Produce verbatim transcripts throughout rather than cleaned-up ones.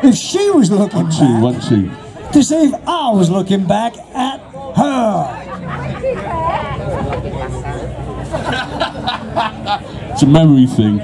if she was looking One, two, back, one, two. to see if I was looking back at her. It's a memory thing.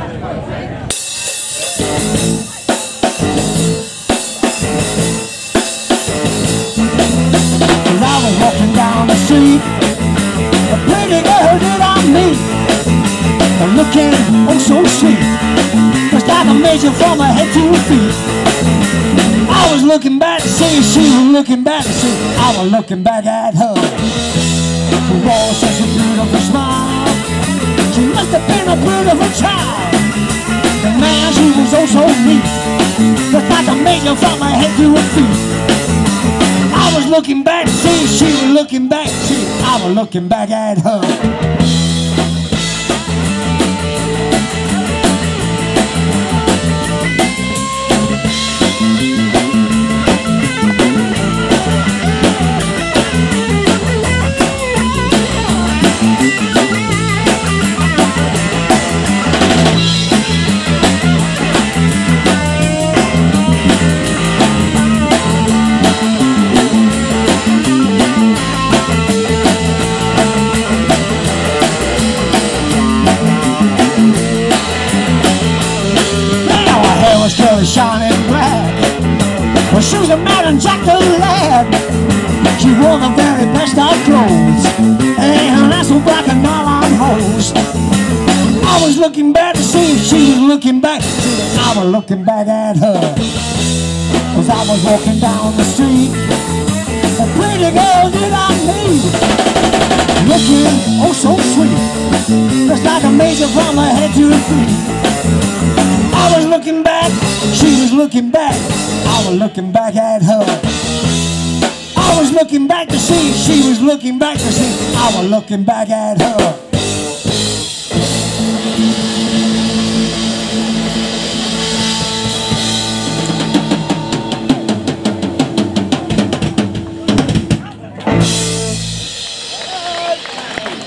As I was walking down the street, a pretty girl did I meet, looking oh so sweet, just like a measure from her head to her feet. I was looking back to see, she was looking back to see, I was looking back at her. She wore such a beautiful smile, she must have been a beautiful child. And man, she was oh so neat, just like a measure from her head to her feet. I was looking back to see, she was looking back to see, I was looking back at her. Shining black, well, she was a Madam Jack the lad. She wore the very best of clothes, and that's so black and nylon hose. I was looking back to see if she was looking back, I was looking back at her. As I was walking down the street, a pretty girl did I meet, looking oh so sweet, just like a major from her head to her feet. I was looking back, she was looking back, I was looking back at her. I was looking back to see, she was looking back to see, I was looking back at her.